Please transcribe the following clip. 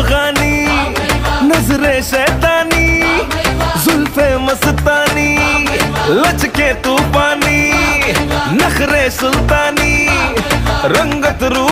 अफगानी, नजरे शैतानी, जुल्फे मस्तानी, लचके तूफानी, नखरे सुल्तानी, रंगत रूप